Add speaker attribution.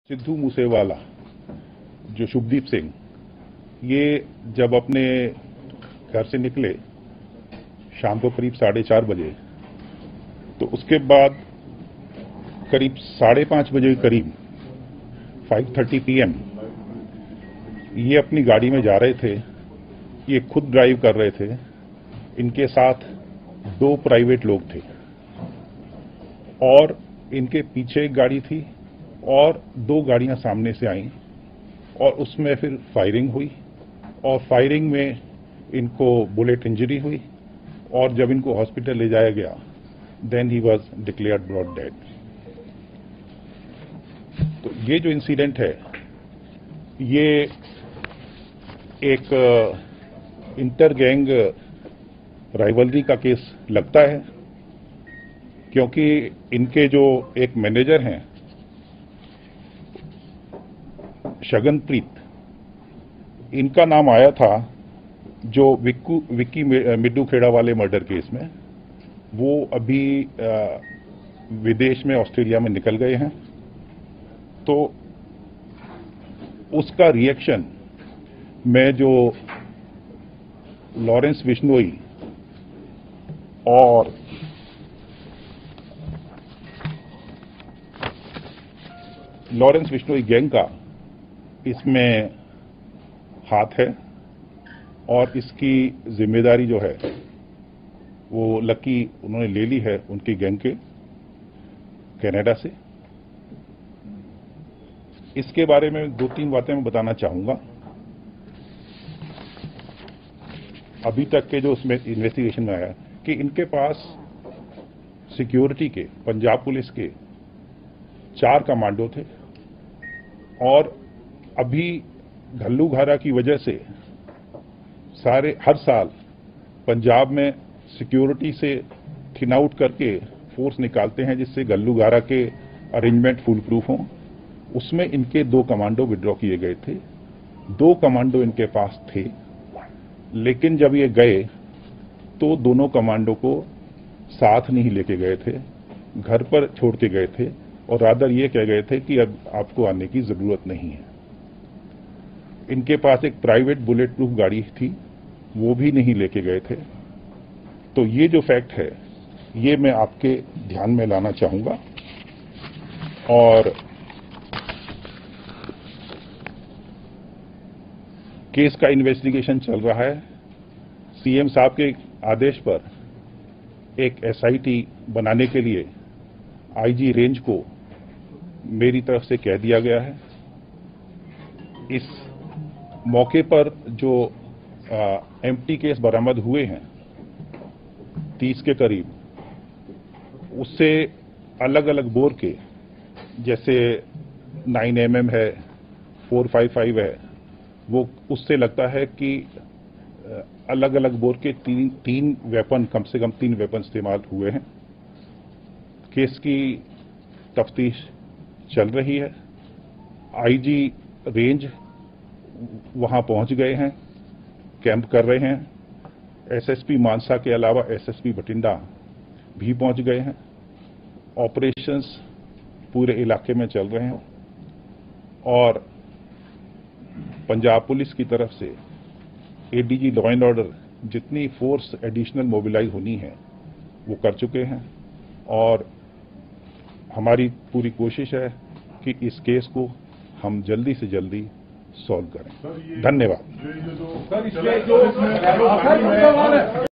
Speaker 1: सिद्धू मूसेवाला जो शुभदीप सिंह, ये जब अपने घर से निकले शाम को करीब 4:30 बजे, तो उसके बाद करीब 5:30 बजे के करीब 5:30 PM ये अपनी गाड़ी में जा रहे थे। ये खुद ड्राइव कर रहे थे। इनके साथ 2 प्राइवेट लोग थे और इनके पीछे एक गाड़ी थी और 2 गाड़ियां सामने से आईं और उसमें फिर फायरिंग हुई और फायरिंग में इनको बुलेट इंजरी हुई और जब इनको हॉस्पिटल ले जाया गया then he was declared brought dead. तो ये जो इंसिडेंट है ये एक इंटर गैंग राइवलरी का केस लगता है, क्योंकि इनके जो एक मैनेजर हैं शगनप्रीत, इनका नाम आया था जो विक्की मिड्डू खेड़ा वाले मर्डर केस में। वो अभी विदेश में ऑस्ट्रेलिया में निकल गए हैं। तो उसका रिएक्शन मैं जो लॉरेंस बिश्नोई और लॉरेंस बिश्नोई गैंग का इसमें हाथ है और इसकी जिम्मेदारी जो है वो लकी उन्होंने ले ली है उनकी गैंग के कनाडा से। इसके बारे में 2-3 बातें मैं बताना चाहूंगा। अभी तक के जो उसमें इन्वेस्टिगेशन में आया कि इनके पास सिक्योरिटी के पंजाब पुलिस के 4 कमांडो थे और अभी घल्लूघारा की वजह से हर साल पंजाब में सिक्योरिटी से थिन आउट करके फोर्स निकालते हैं जिससे घल्लूघारा के अरेंजमेंट फुल प्रूफ हों। उसमें इनके 2 कमांडो विड्रॉ किए गए थे। 2 कमांडो इनके पास थे, लेकिन जब ये गए तो दोनों कमांडो को साथ नहीं लेके गए थे, घर पर छोड़ के गए थे और रादर ये कह गए थे कि अब आपको आने की जरूरत नहीं है। इनके पास एक प्राइवेट बुलेट प्रूफ गाड़ी थी, वो भी नहीं लेके गए थे। तो ये जो फैक्ट है ये मैं आपके ध्यान में लाना चाहूंगा। और केस का इन्वेस्टिगेशन चल रहा है। सीएम साहब के आदेश पर एक SIT बनाने के लिए IG रेंज को मेरी तरफ से कह दिया गया है। इस मौके पर जो एम्प्टी केस बरामद हुए हैं 30 के करीब, उससे अलग अलग बोर के, जैसे 9mm है, 455 है, वो उससे लगता है कि अलग अलग बोर के 3 वेपन, कम से कम 3 वेपन इस्तेमाल हुए हैं। केस की तफ्तीश चल रही है। IG रेंज वहां पहुंच गए हैं, कैंप कर रहे हैं। SSP मानसा के अलावा SSP बठिंडा भी पहुंच गए हैं। ऑपरेशंस पूरे इलाके में चल रहे हैं और पंजाब पुलिस की तरफ से ADG लॉ एंड ऑर्डर जितनी फोर्स एडिशनल मोबिलाइज होनी है वो कर चुके हैं और हमारी पूरी कोशिश है कि इस केस को हम जल्दी से जल्दी सॉल्व करें। धन्यवाद।